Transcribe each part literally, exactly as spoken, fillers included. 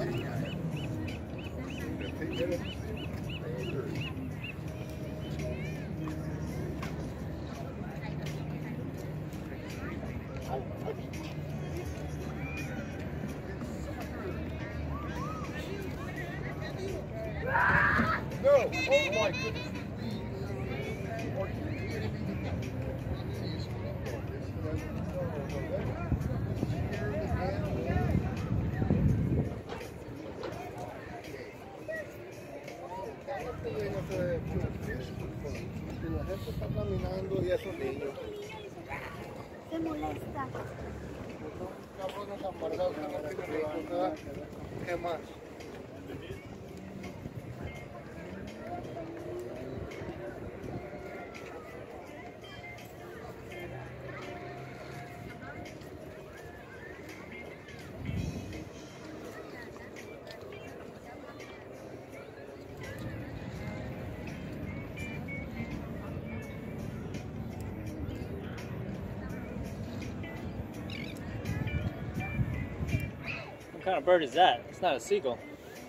No! Oh my goodness! La gente está caminando y esos niños. Se molesta. Cabrones amargados que no tienen nada. ¿Qué más? What kind of bird is that? It's not a seagull.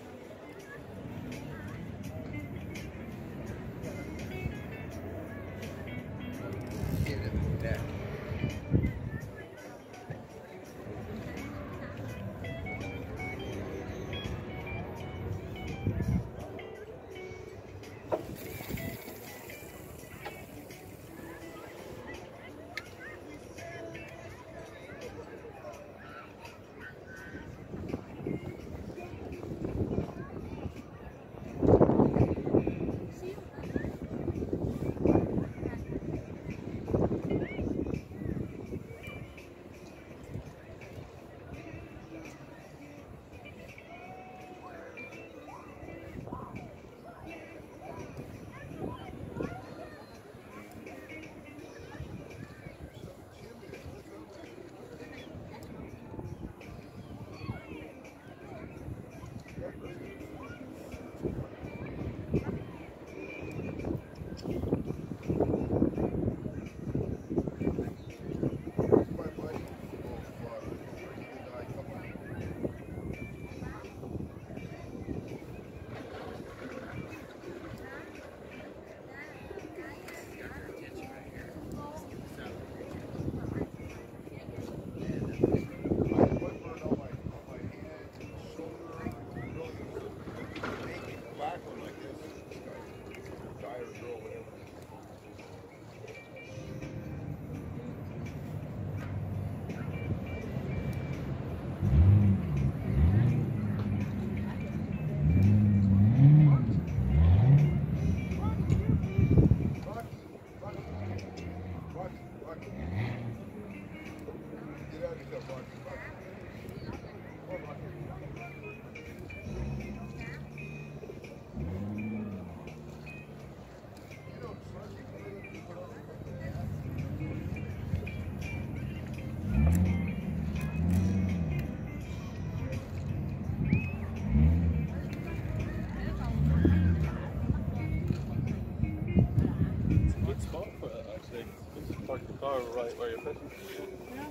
Park the car right where you're fishing. Yeah.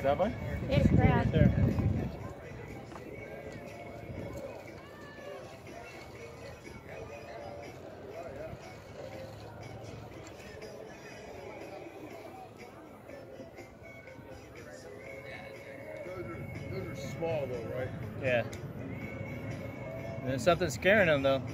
That way? It's Brad. Right there. Those are, those are small though, right? Yeah. And there's something scaring them though.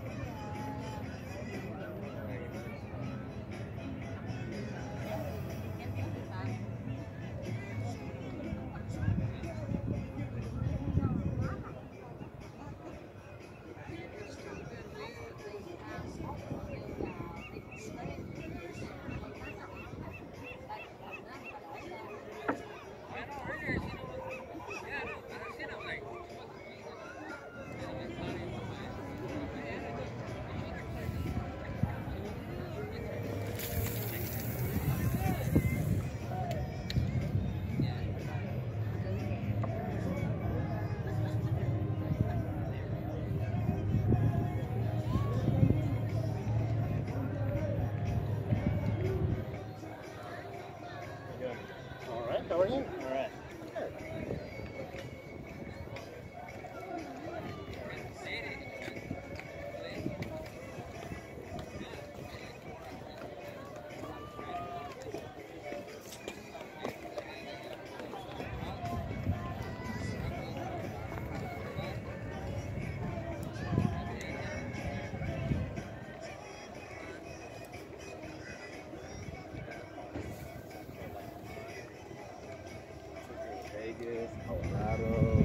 All right, how are you? All right. Vegas, Colorado.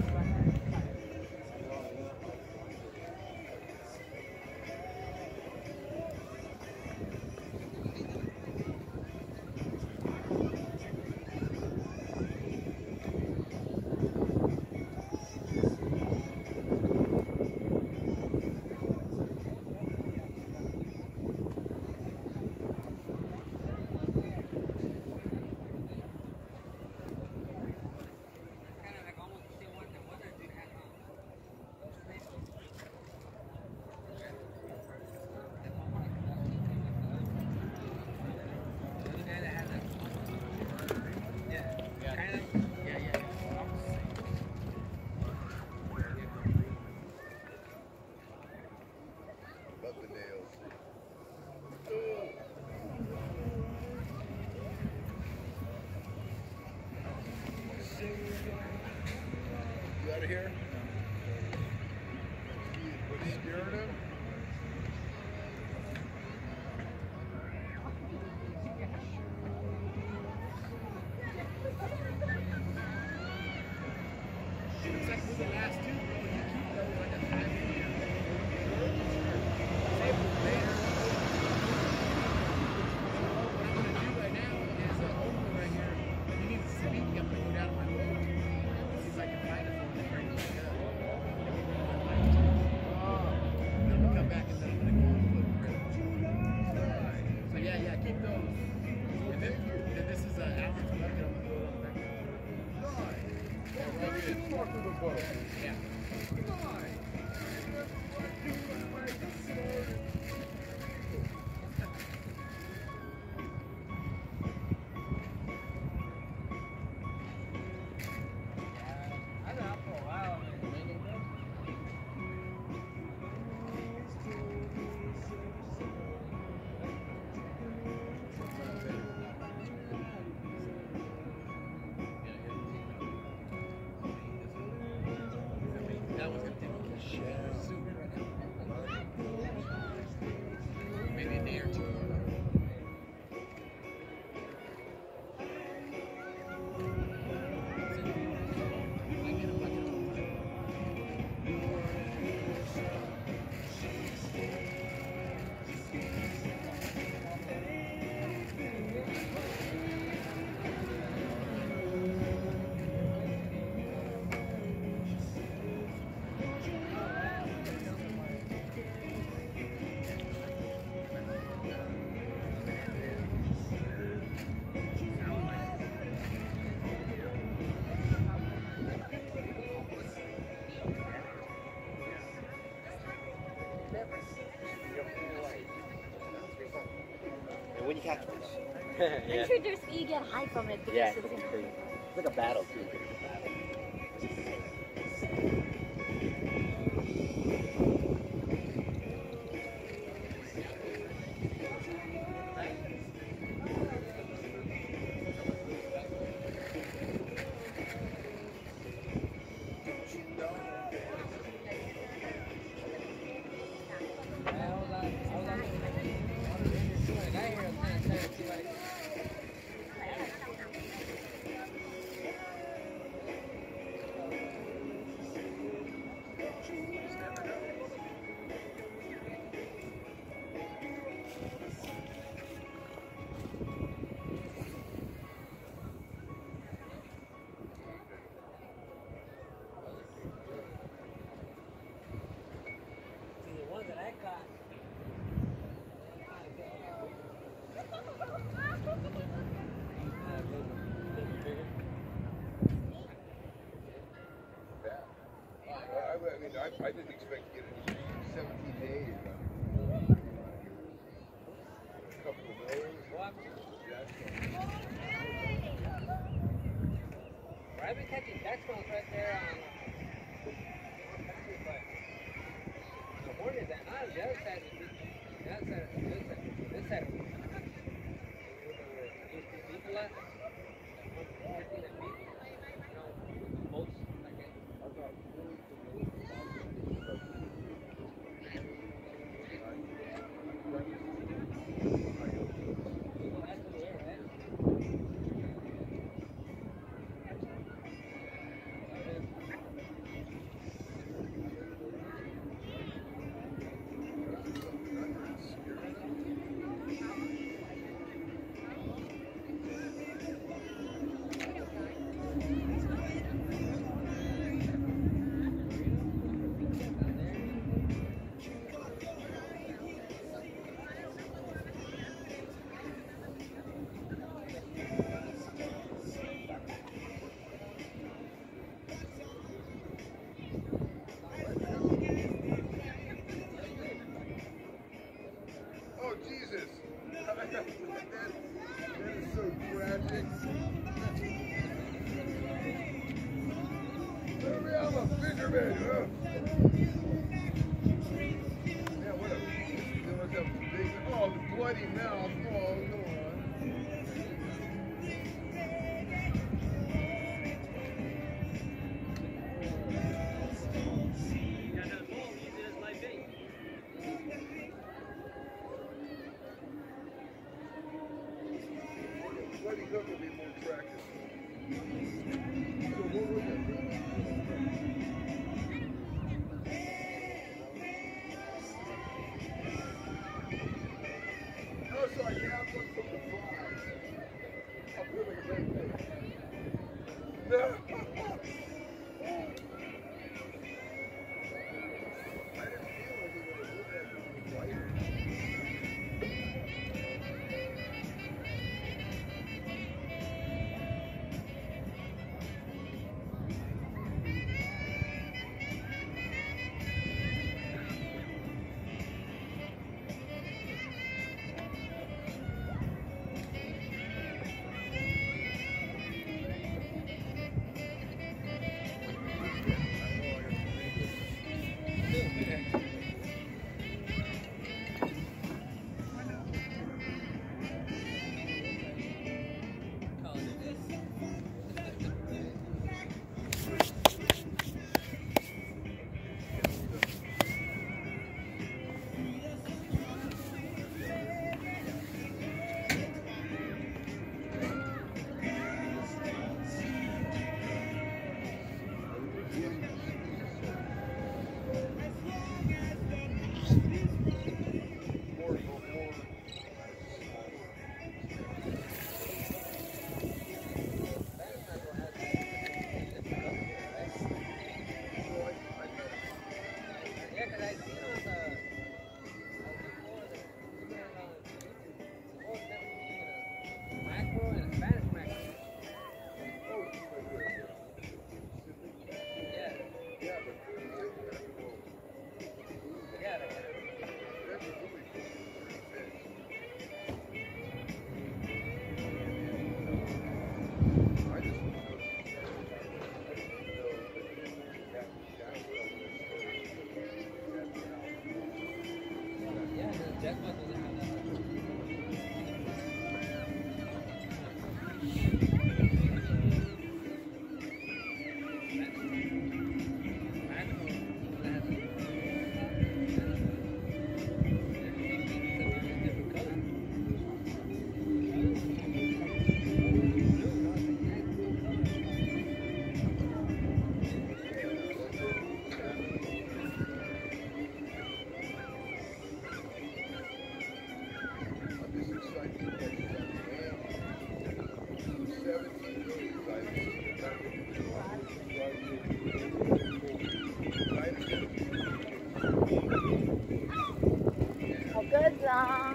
Love the nails. You out of here? What's scaring him? Maybe a day or two. When you catch fish. Make sure there's you get high from it because Yeah, it's it's in crazy. like a battle too. It's like a battle. I, I didn't expect to get it in seventeen days. A couple of days. What? I've been catching Dextrons right there on the Hornets and not the other side of the beach. The other side of the this side. This side of the beach. Used to be left. fourteen and beach. You know, boats like that. maganda.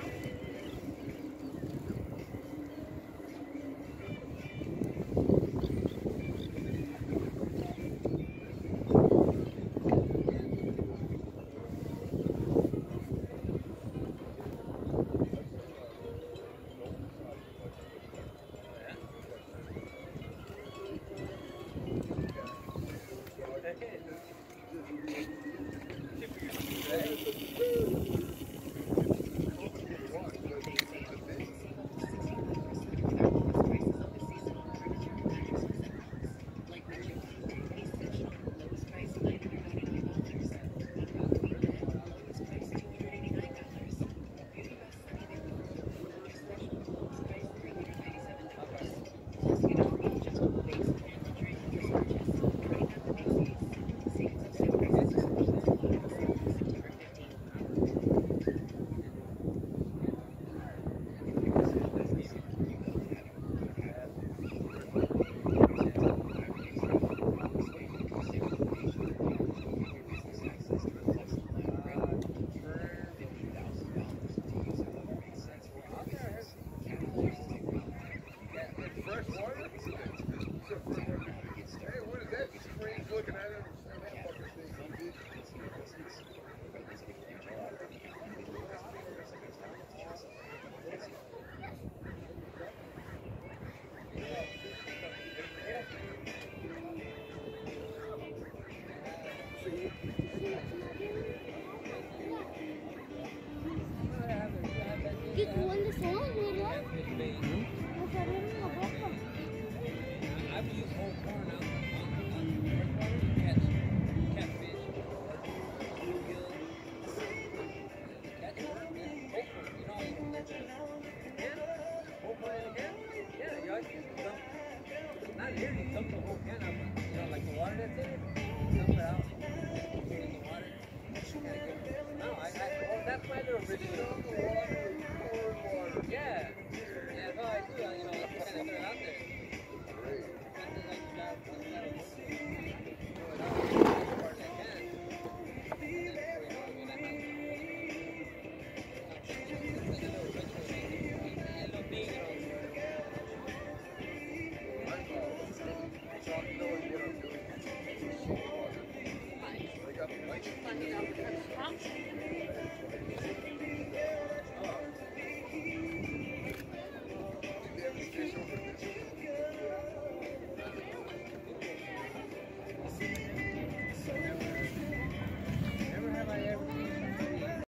Qué grandes son, ¿verdad? No sabemos la boca. I've used whole corn out on, on freshwater to catch catfish, bluegill, catch worm, and whole corn. You know, you can can whole corn in a can. Yeah, you always just dump. Not here, you dump the whole can out. You know, like the water that's in it, dump it out. Put it in the water. No, I, I, well, that's my little ritual.